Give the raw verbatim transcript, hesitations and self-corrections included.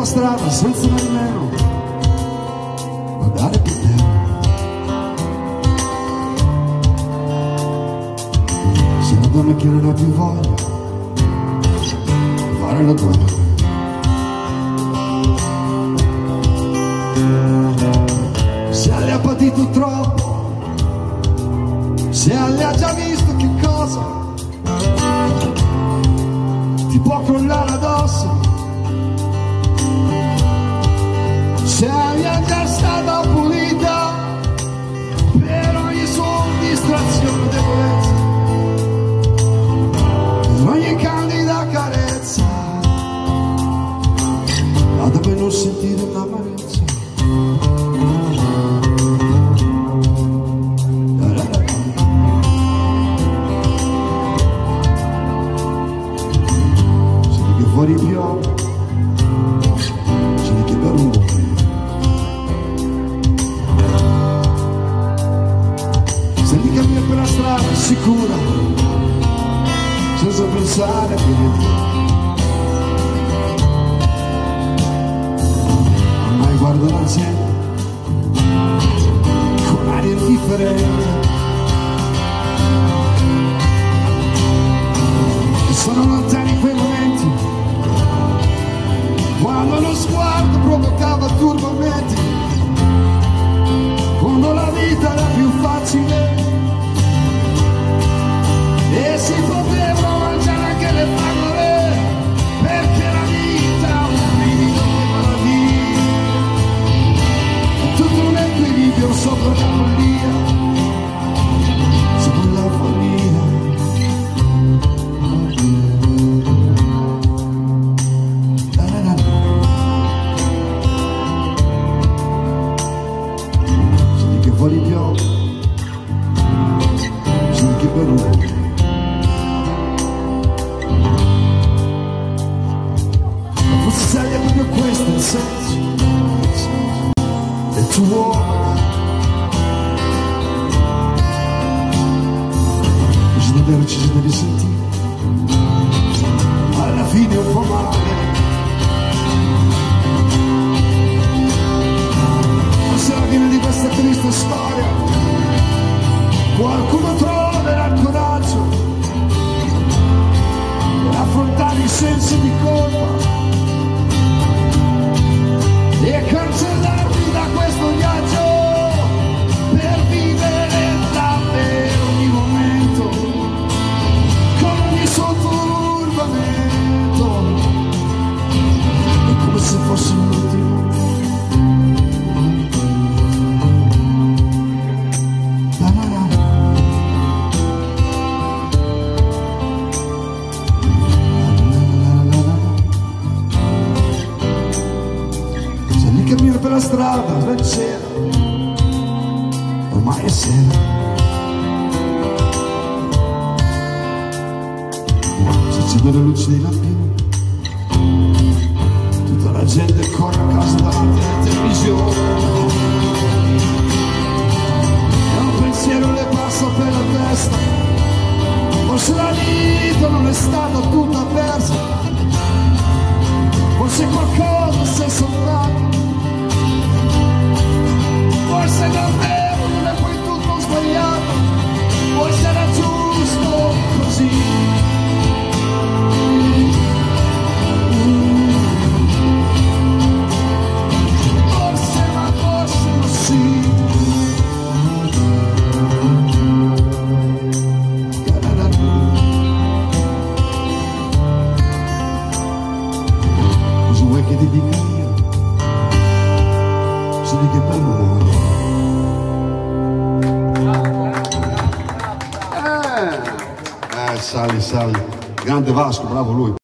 strada senza nemmeno guardare più te. Sei una donna che non ha più voglia di fare la guerra. Se le ha patito troppo, se le ha già visto che cosa ti può crollare addosso, se è già stata pulita per ogni sua distrazione e debolezza, per ogni candida carezza, vado per non sentire l'amarezza. Senti che fuori piove, senti che per un po', senti cammina per la strada sicura, senza pensare a che niente. Ormai guardo la gente con aria indifferente, e sono lontani quei momenti quando lo sguardo provocava turbamenti, quando la vita era più facile e si potevano mangiare anche le fragole, perché la vita è un brivido di malattia, è tutto un equilibrio sopra la follia, sopra la follia. Senti che fuori piove, senti che per un po', sai è proprio questo il senso del tuo uomo. Così davvero ci si deve sentire alla fine un po' male, forse alla fine di questa triste storia qualcuno troverà il coraggio per affrontare i sensi di colpa e cancellarmi da questo viaggio, per vivere davvero ogni momento con ogni suo turbamento, è come se fosse l'ultimo. Cammino per la strada, ben sera, ormai è sera, si accendono le luci dei lampini, tutta la gente corre a casa davanti alla televisione, e un pensiero le passa per la testa, forse la vita non è stata tutta persa, forse qualcosa si è salvato, forse davvero non è poi tutto sbagliato, forse era giusto così. Forse, ma forse non sì. Cosa vuoi che ti dica io? Senti che bello amore. Eh, sali, sali. Grande Vasco, bravo lui.